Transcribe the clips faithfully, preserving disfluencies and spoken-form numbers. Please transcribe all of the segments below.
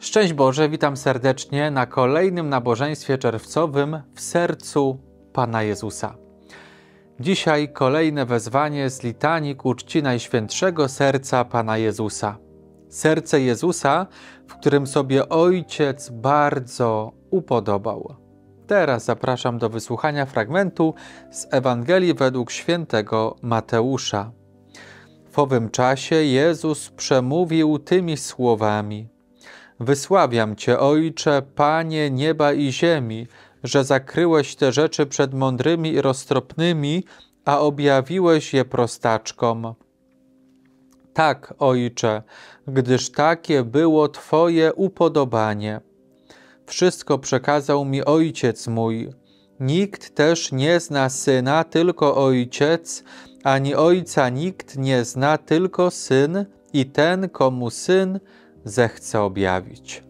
Szczęść Boże, witam serdecznie na kolejnym nabożeństwie czerwcowym w sercu Pana Jezusa. Dzisiaj kolejne wezwanie z litanii ku czci Najświętszego Serca Pana Jezusa. Serce Jezusa, w którym sobie Ojciec bardzo upodobał. Teraz zapraszam do wysłuchania fragmentu z Ewangelii według świętego Mateusza. W owym czasie Jezus przemówił tymi słowami: Wysławiam Cię, Ojcze, Panie nieba i ziemi, że zakryłeś te rzeczy przed mądrymi i roztropnymi, a objawiłeś je prostaczkom. Tak, Ojcze, gdyż takie było Twoje upodobanie. Wszystko przekazał mi Ojciec mój. Nikt też nie zna Syna, tylko Ojciec, ani Ojca nikt nie zna, tylko Syn i ten, komu Syn zechce objawić.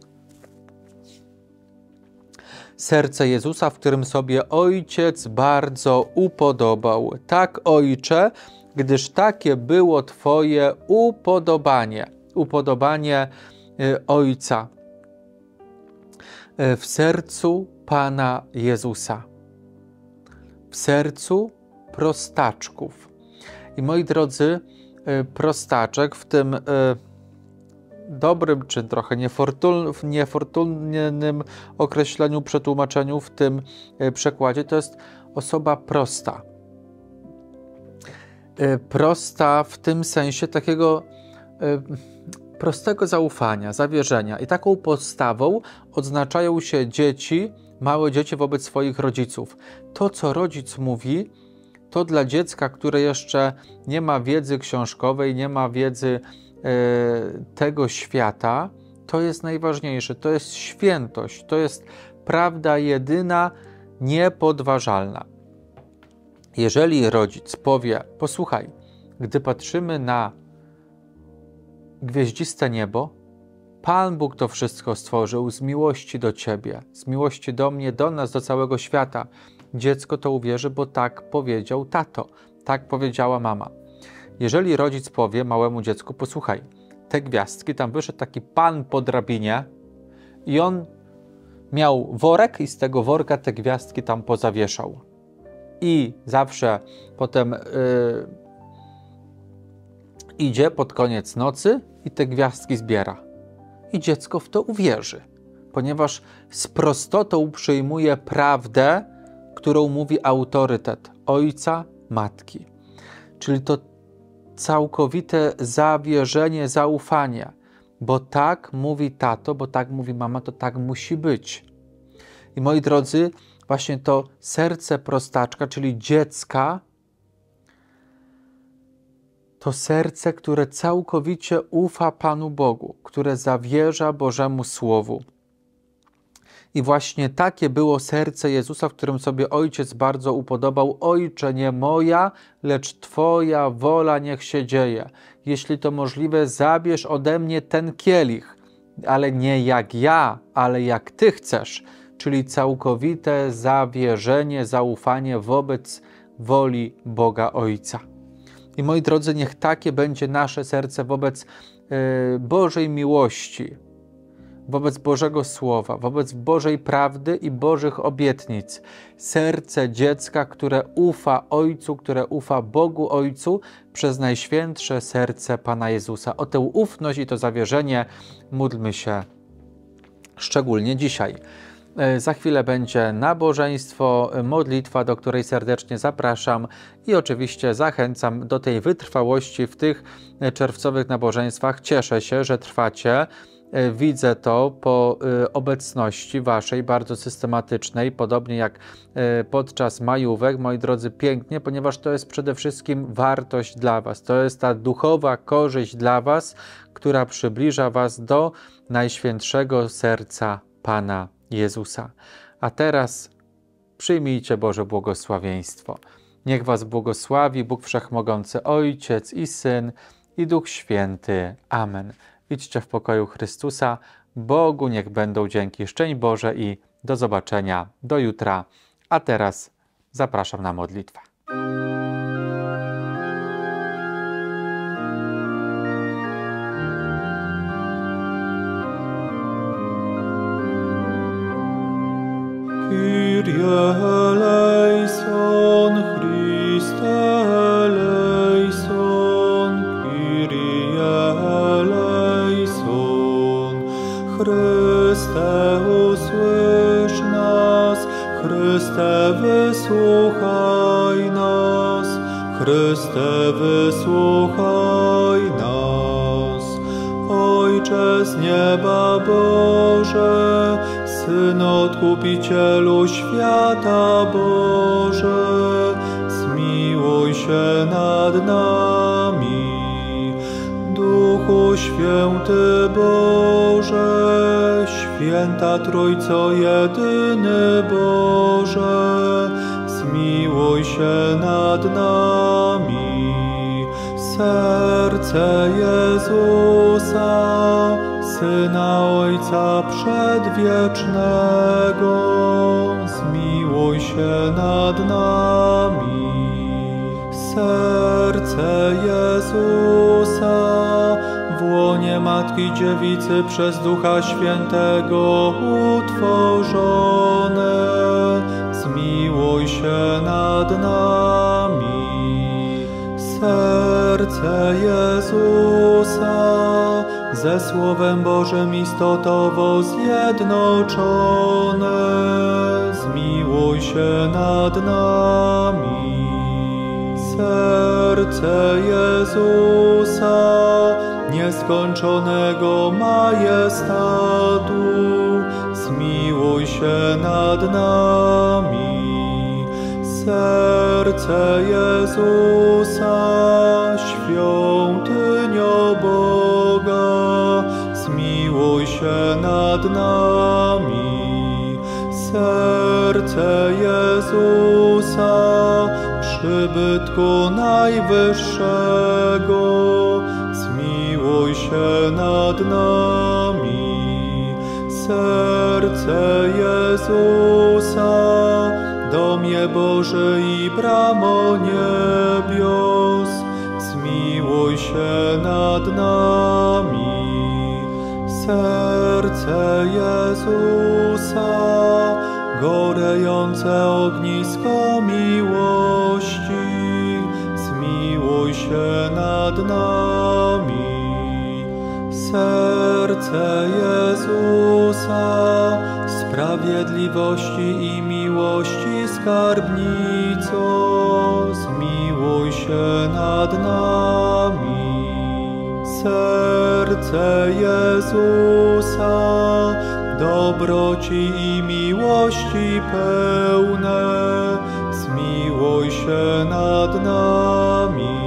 Serce Jezusa, w którym sobie Ojciec bardzo upodobał. Tak, Ojcze, gdyż takie było Twoje upodobanie. Upodobanie y, Ojca y, w sercu Pana Jezusa. W sercu prostaczków. I moi drodzy, y, prostaczek w tym y, dobrym, czy trochę niefortun, niefortunnym określeniu, przetłumaczeniu w tym przekładzie, to jest osoba prosta. Prosta w tym sensie takiego prostego zaufania, zawierzenia. I taką postawą odznaczają się dzieci, małe dzieci wobec swoich rodziców. To, co rodzic mówi, to dla dziecka, które jeszcze nie ma wiedzy książkowej, nie ma wiedzy tego świata, to jest najważniejsze, to jest świętość, to jest prawda jedyna, niepodważalna. Jeżeli rodzic powie: posłuchaj, gdy patrzymy na gwieździste niebo, Pan Bóg to wszystko stworzył z miłości do Ciebie, z miłości do mnie, do nas, do całego świata. Dziecko to uwierzy, bo tak powiedział tato, tak powiedziała mama. Jeżeli rodzic powie małemu dziecku: posłuchaj, te gwiazdki, tam wyszedł taki pan po drabinie i on miał worek i z tego worka te gwiazdki tam pozawieszał. I zawsze potem yy, idzie pod koniec nocy i te gwiazdki zbiera. I dziecko w to uwierzy, ponieważ z prostotą przyjmuje prawdę, którą mówi autorytet ojca, matki. Czyli to całkowite zawierzenie, zaufanie, bo tak mówi tato, bo tak mówi mama, to tak musi być. I moi drodzy, właśnie to serce prostaczka, czyli dziecka, to serce, które całkowicie ufa Panu Bogu, które zawierza Bożemu Słowu. I właśnie takie było serce Jezusa, w którym sobie Ojciec bardzo upodobał. Ojcze, nie moja, lecz Twoja wola niech się dzieje. Jeśli to możliwe, zabierz ode mnie ten kielich, ale nie jak ja, ale jak Ty chcesz. Czyli całkowite zawierzenie, zaufanie wobec woli Boga Ojca. I moi drodzy, niech takie będzie nasze serce wobec yy, Bożej miłości, wobec Bożego Słowa, wobec Bożej prawdy i Bożych obietnic. Serce dziecka, które ufa Ojcu, które ufa Bogu Ojcu przez Najświętsze Serce Pana Jezusa. O tę ufność i to zawierzenie módlmy się szczególnie dzisiaj. Za chwilę będzie nabożeństwo, modlitwa, do której serdecznie zapraszam i oczywiście zachęcam do tej wytrwałości w tych czerwcowych nabożeństwach. Cieszę się, że trwacie. Widzę to po obecności Waszej bardzo systematycznej, podobnie jak podczas majówek, moi drodzy, pięknie, ponieważ to jest przede wszystkim wartość dla Was. To jest ta duchowa korzyść dla Was, która przybliża Was do Najświętszego Serca Pana Jezusa. A teraz przyjmijcie Boże błogosławieństwo. Niech Was błogosławi Bóg Wszechmogący, Ojciec i Syn i Duch Święty. Amen. Idźcie w pokoju Chrystusa. Bogu niech będą dzięki. Szczęść Boże i do zobaczenia do jutra. A teraz zapraszam na modlitwę. eleison, Chryste eleison, Kyrie eleison. Chryste, usłysz nas, Chryste, wysłuchaj nas, Chryste, wysłuchaj nas. Ojcze z nieba Boże, Syn Odkupicielu świata Boże, zmiłuj się nad nami. Duchu Święty Boże, Święta Trójco jedyny Boże, zmiłuj się nad nami. Serce Jezusa, Syna Ojca Przedwiecznego, zmiłuj się nad nami. Serce Jezusa, w łonie Matki Dziewicy przez Ducha Świętego utworzone, zmiłuj się nad nami. Serce Jezusa, ze Słowem Bożym istotowo zjednoczone, zmiłuj się nad nami. Serce Jezusa, nieskończonego majestatu, zmiłuj się nad nami. Serce Jezusa, świątynio Boga, zmiłuj się nad nami. Serce Jezusa, przybytku Najwyższego, zmiłuj się nad nami. Serce Jezusa, domie Boży i bramo niebios, zmiłuj się nad nami. Serce Jezusa, gorejące ognisko miłości, zmiłuj się nad nami. Serce Jezusa, sprawiedliwości i miłości skarbnico, zmiłuj się nad nami. Serce Jezusa, dobroci i miłości pełne, zmiłuj się nad nami.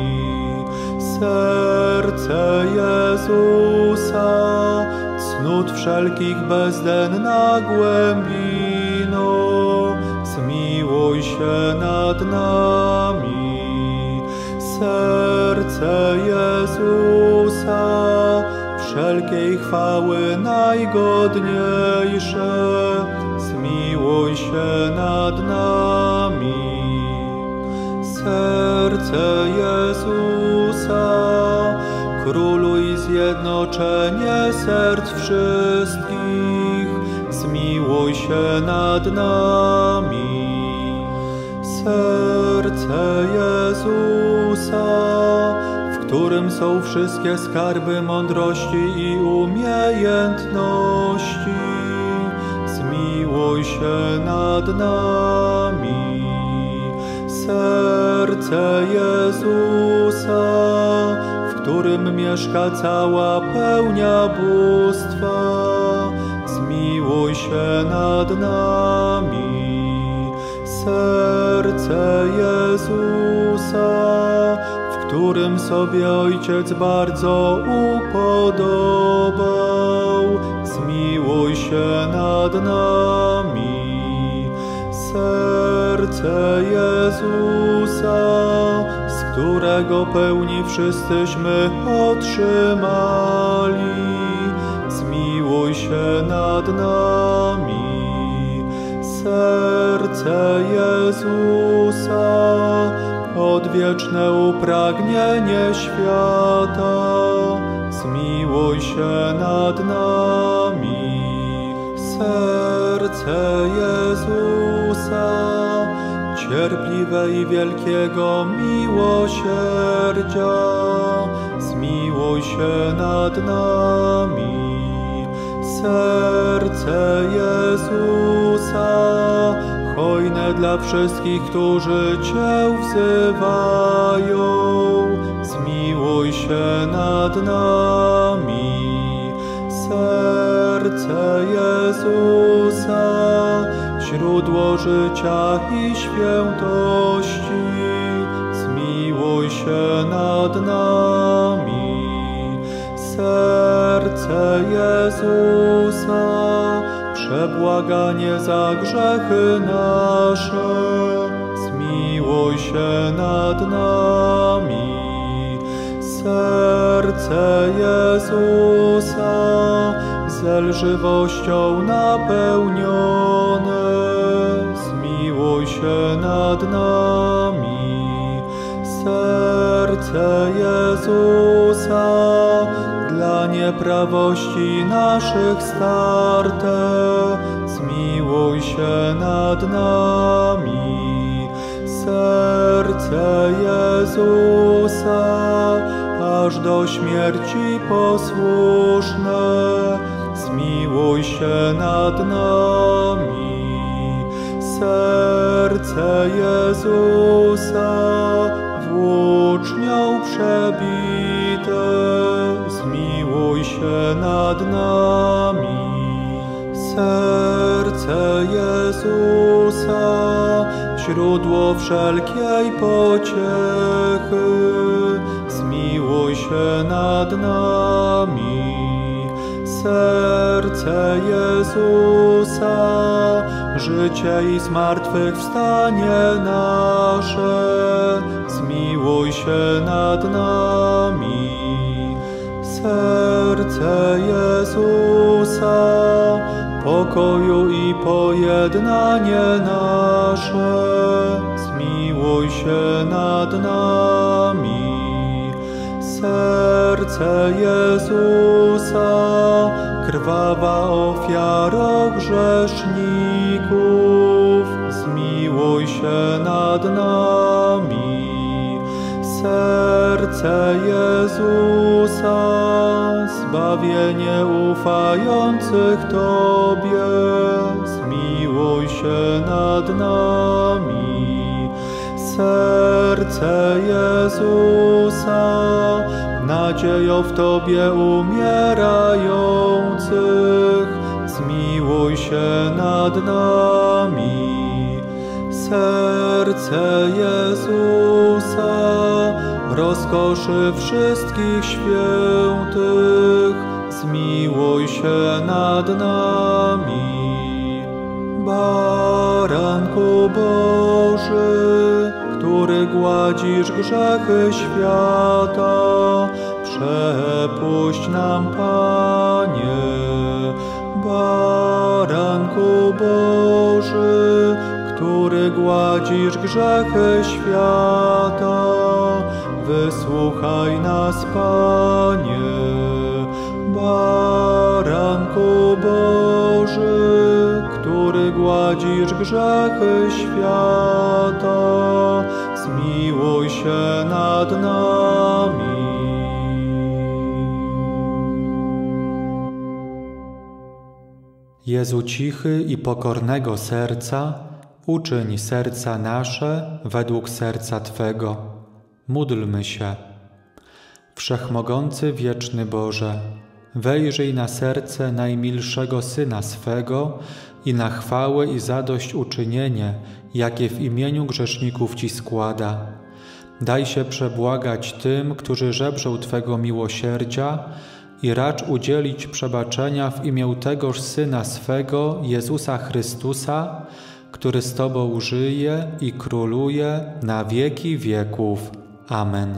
Serce Jezusa, cnót wszelkich bezdenna głębino, zmiłuj się nad nami. Serce Jezusa, wszelkiej chwały najgodniejsze, zmiłuj się nad nami. Serce Jezusa, króluj zjednoczenie serc wszystkich, zmiłuj się nad nami. Serce Jezusa, w którym są wszystkie skarby mądrości i umiejętności, zmiłuj się nad nami. Serce Jezusa, w którym mieszka cała pełnia bóstwa, zmiłuj się nad nami. Serce Jezusa, w którym sobie Ojciec bardzo upodobał, zmiłuj się nad nami. Serce Jezusa, z którego pełni wszyscyśmy otrzymali, zmiłuj się nad nami. Serce Jezusa, odwieczne upragnienie świata, zmiłuj się nad nami. Serce Jezusa, cierpliwe i wielkiego miłosierdzia, zmiłuj się nad nami. Serce Jezusa, hojne dla wszystkich, którzy Cię wzywają, zmiłuj się nad nami. Serce Jezusa, źródło życia i świętości, zmiłuj się nad nami. Serce Jezusa, przebłaganie za grzechy nasze, zmiłuj się nad nami. Serce Jezusa, zelżywością napełnione, zmiłuj się nad nami. Serce Jezusa, dla nieprawości naszych starte, zmiłuj się nad nami. Serce Jezusa, aż do śmierci posłuszne, zmiłuj się nad nami. Serce Jezusa, włócznią przebite, zmiłuj się nad nami. Serce Jezusa, źródło wszelkiej pociechy, zmiłuj się nad nami. Serce Jezusa, życie i zmartwychwstanie nasze, zmiłuj się nad nami. Serce Jezusa, pokoju i pojednanie nasze, zmiłuj się nad nami. Serce Jezusa, krwawa ofiaro grzeszników, zmiłuj się nad nami. Serce Jezusa, zbawienie ufających Tobie, zmiłuj się nad nami. Serce Jezusa, nadzieją w Tobie umierających, zmiłuj się nad nami. Serce Jezusa, rozkoszy wszystkich świętych, zmiłuj się nad nami. Baranku Boży, który gładzisz grzechy świata, przepuść nam, Panie. Baranku Boży, który gładzisz grzechy świata, wysłuchaj nas, Panie. Baranku Boży, który gładzisz grzechy świata, zmiłuj się nad nami. Jezu cichy i pokornego serca, uczyń serca nasze według serca Twego. Módlmy się. Wszechmogący wieczny Boże, wejrzyj na serce najmilszego Syna swego i na chwałę i zadośćuczynienie, jakie w imieniu grzeszników Ci składa. Daj się przebłagać tym, którzy żebrzą Twego miłosierdzia i racz udzielić przebaczenia w imię tegoż Syna swego, Jezusa Chrystusa, który z Tobą żyje i króluje na wieki wieków. Amen.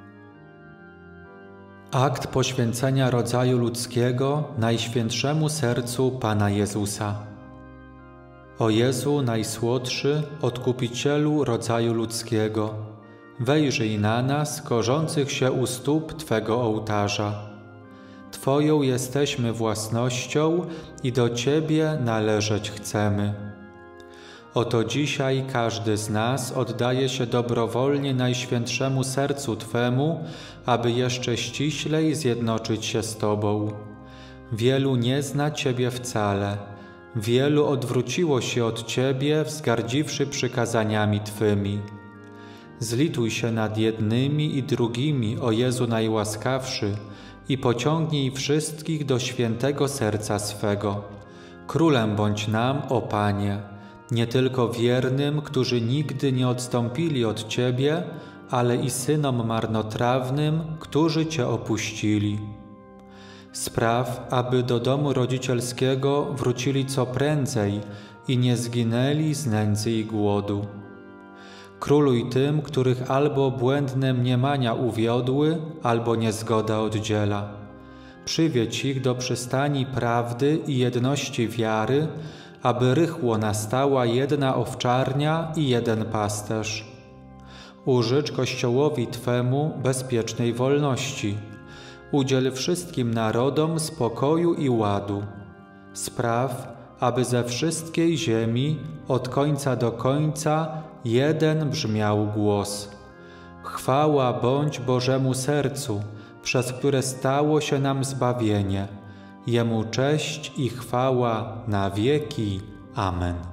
Akt poświęcenia rodzaju ludzkiego Najświętszemu Sercu Pana Jezusa. O Jezu najsłodszy, Odkupicielu rodzaju ludzkiego, wejrzyj na nas, korzących się u stóp Twego ołtarza. Twoją jesteśmy własnością i do Ciebie należeć chcemy. Oto dzisiaj każdy z nas oddaje się dobrowolnie Najświętszemu Sercu Twemu, aby jeszcze ściślej zjednoczyć się z Tobą. Wielu nie zna Ciebie wcale, wielu odwróciło się od Ciebie, wzgardziwszy przykazaniami Twymi. Zlituj się nad jednymi i drugimi, o Jezu najłaskawszy, i pociągnij wszystkich do świętego serca swego. Królem bądź nam, o Panie, nie tylko wiernym, którzy nigdy nie odstąpili od Ciebie, ale i synom marnotrawnym, którzy Cię opuścili. Spraw, aby do domu rodzicielskiego wrócili co prędzej i nie zginęli z nędzy i głodu. Króluj tym, których albo błędne mniemania uwiodły, albo niezgoda oddziela. Przywiedź ich do przystani prawdy i jedności wiary, aby rychło nastała jedna owczarnia i jeden pasterz. Użycz Kościołowi Twemu bezpiecznej wolności. Udziel wszystkim narodom spokoju i ładu. Spraw, aby ze wszystkiej ziemi, od końca do końca, jeden brzmiał głos. Chwała bądź Bożemu Sercu, przez które stało się nam zbawienie. Jemu cześć i chwała na wieki. Amen.